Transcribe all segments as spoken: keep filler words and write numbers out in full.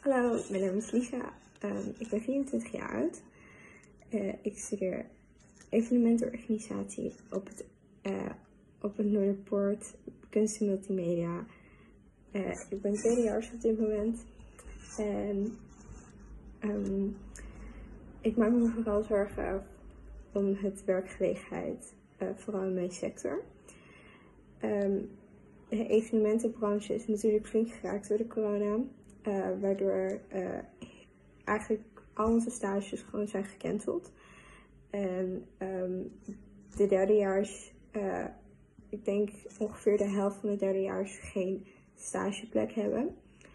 Hallo, mijn naam is Lisa. Um, ik ben vierentwintig jaar oud. Uh, ik studeer evenementenorganisatie op het, uh, op het Noorderpoort, kunst en multimedia. Uh, ik ben tweedejaars op dit moment. En um, ik maak me vooral zorgen om het werkgelegenheid, uh, vooral in mijn sector. Um, de evenementenbranche is natuurlijk flink geraakt door de corona. Uh, waardoor uh, eigenlijk al onze stages gewoon zijn gecanceld. En um, de derdejaars, uh, ik denk ongeveer de helft van de derdejaars geen stageplek hebben.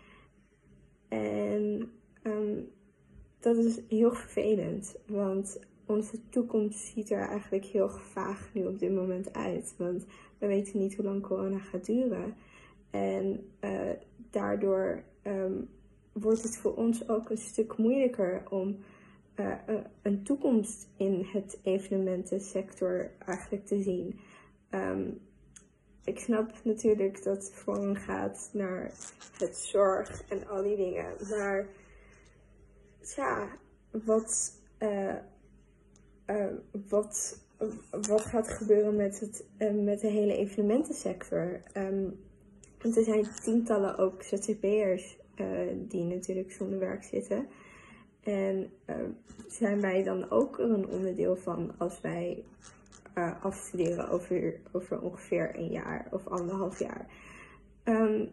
En um, dat is heel vervelend, want onze toekomst ziet er eigenlijk heel vaag nu op dit moment uit. Want we weten niet hoe lang corona gaat duren. En uh, daardoor um, wordt het voor ons ook een stuk moeilijker om uh, een toekomst in het evenementensector eigenlijk te zien. Um, ik snap natuurlijk dat het voorrang gaat naar het zorg en al die dingen. Maar ja, wat, uh, uh, wat, wat gaat gebeuren met, het, uh, met de hele evenementensector? Um, Want er zijn tientallen ook Z Z P'ers uh, die natuurlijk zonder werk zitten. En uh, zijn wij dan ook er een onderdeel van als wij uh, afstuderen over, over ongeveer een jaar of anderhalf jaar. Um,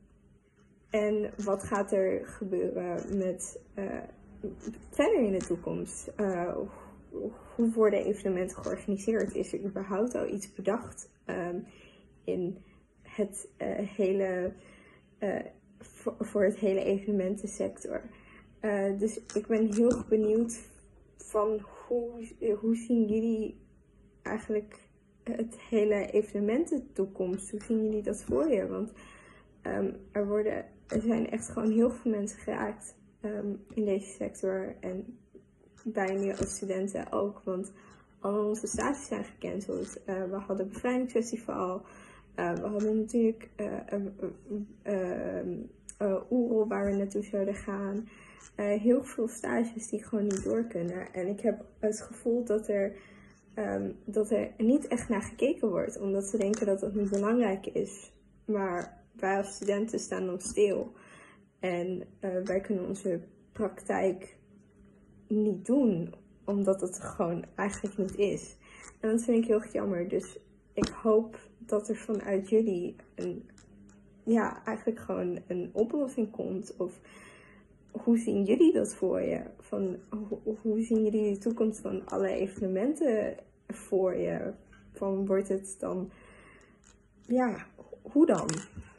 en wat gaat er gebeuren met uh, verder in de toekomst? Uh, hoe worden evenementen georganiseerd? Is er überhaupt al iets bedacht um, in het uh, hele, uh, voor, voor het hele evenementensector. Uh, dus ik ben heel benieuwd van hoe, hoe zien jullie eigenlijk het hele evenemententoekomst? Hoe zien jullie dat voor je? Want um, er, worden, er zijn echt gewoon heel veel mensen geraakt um, in deze sector. En wij nu als studenten ook, want al onze stages zijn gecanceld. Uh, we hadden een bevrijdingsfestival. Uh, we hadden natuurlijk uh, uh, uh, uh, uh, Oerol waar we naartoe zouden gaan. Uh, heel veel stages die gewoon niet door kunnen. En ik heb het gevoel dat er, um, dat er niet echt naar gekeken wordt. Omdat ze denken dat dat niet belangrijk is. Maar wij als studenten staan dan stil. En uh, wij kunnen onze praktijk niet doen. Omdat het gewoon eigenlijk niet is. En dat vind ik heel jammer. Dus ik hoop dat er vanuit jullie een, ja, eigenlijk gewoon een oplossing komt. Of hoe zien jullie dat voor je? Van, hoe, hoe zien jullie de toekomst van alle evenementen voor je? Van wordt het dan, ja, hoe dan?